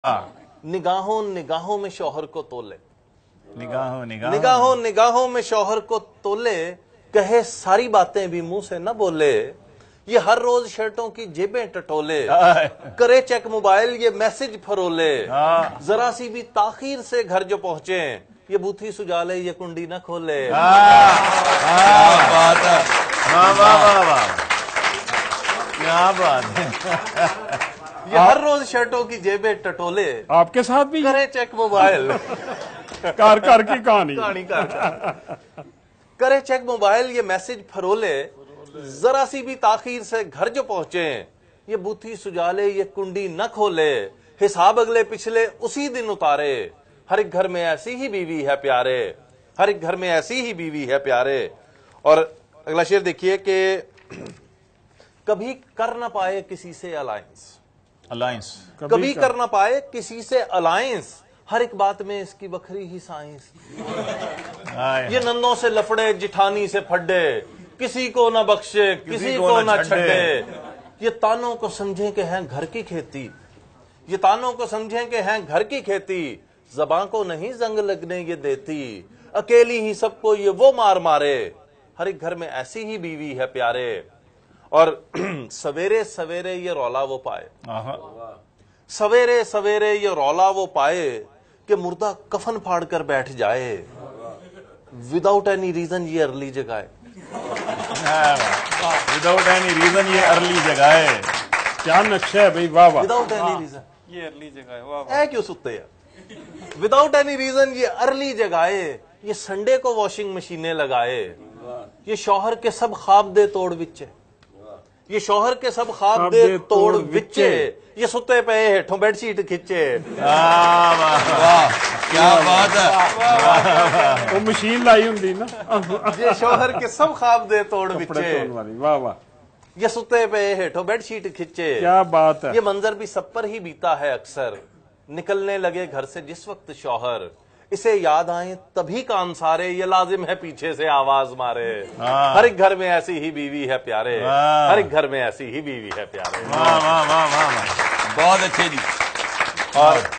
निगाहों निगाहों में शौहर को तोले, निगाहों निगाहों में शौहर को तोले, कहे सारी बातें भी मुंह से न बोले, ये हर रोज शर्टों की जेबें टटोले, करे चेक मोबाइल ये मैसेज फरोले, जरा सी भी ताखीर से घर जो पहुंचे, ये बूथी सुजाले ये कुंडी न खोले। बात है, क्या बात है। ये हर रोज शर्टों की जेबें टटोले, आपके साथ भी करे चेक मोबाइल कार की कहानी करे चेक मोबाइल ये मैसेज फरोले, जरा सी भी ताखीर से घर जो पहुंचे, ये बूथी सुजाले ये कुंडी न खोले, हिसाब अगले पिछले उसी दिन उतारे, हर एक घर में ऐसी ही बीवी है प्यारे, हर एक घर में ऐसी ही बीवी है प्यारे। और अगला शेर देखिए कि कभी कर ना पाए किसी से अलायंस, कभी कर ना पाए किसी से अलायंस, हर एक बात में इसकी बखरी ही साइंस। ये नन्नों से लफड़े जिठानी से फड्डे, किसी को ना बख्शे किसी को ना छड्डे, ये तानों को समझे कि हैं घर की खेती, ये तानों को समझे कि हैं घर की खेती, ज़बां को नहीं जंग लगने ये देती, अकेली ही सबको ये वो मार मारे, हर एक घर में ऐसी ही बीवी है प्यारे। और सवेरे सवेरे ये रौला वो पाए, सवेरे सवेरे ये रौला वो पाए, कि मुर्दा कफन फाड़ कर बैठ जाए, विदाउट एनी रीजन ये अर्ली जगाए, विदाउट एनी रीजन ये अर्ली जगाए। क्या नक्शा है भाई, वाह वाह। विदाउट एनी रीजन ये अर्ली जगाए, वाह है क्यों सुते हैं, विदाउट एनी रीजन ये अर्ली जगाए, ये संडे को वॉशिंग मशीनें लगाए, ये शौहर के सब ख्वाब दे तोड़ विचे, ये शौहर के सब ख्वाब दे तोड़ विचे, ये सुते पे हेठों बेडशीट खिंचे। क्या बात है। वो मशीन लाई होंगी ना, ये शौहर के सब ख्वाब दे तोड़ विचे, वाह वाह। ये सुते पे हेठों बेडशीट खिंचे। क्या बात है। ये मंजर भी सब पर ही बीता है अक्सर, निकलने लगे घर से जिस वक्त शौहर, इसे याद आए तभी कान सारे, ये लाजिम है पीछे से आवाज मारे, हर एक घर में ऐसी ही बीवी है प्यारे, हर एक घर में ऐसी ही बीवी है प्यारे। वाह वाह वाह वाह, बहुत अच्छे जी। और